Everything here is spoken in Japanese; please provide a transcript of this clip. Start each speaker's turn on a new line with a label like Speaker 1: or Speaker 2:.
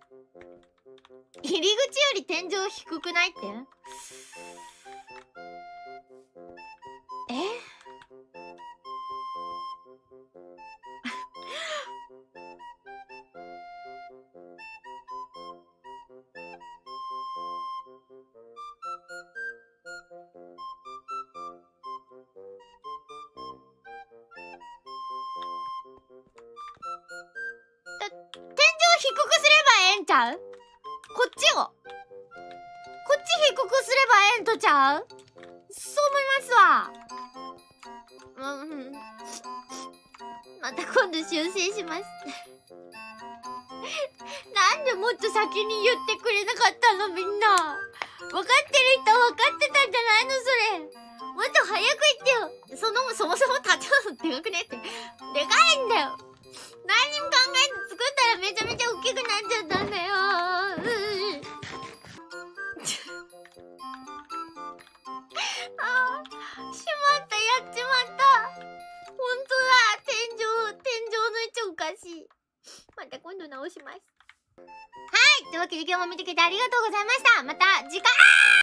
Speaker 1: 入り口より天井低くないって？天井低くすればええんちゃう？こっちをこっち低くすればええんとちゃう？そう思いますわ。また今度修正します。なんでもっと先に言ってくれなかったのみんな。分かってる人は分かってたんじゃないのそれ。もっと早く言ってよ。そもそも建物でかくねって。でかいんだよ。何にも考えて作ったらめちゃめちゃ大きくなっちゃったんだよ。しまった、やっちまった。ほんとだ。天井の位置おかしい。また今度直します。はい。というわけで今日も見てくれてありがとうございました。また次回。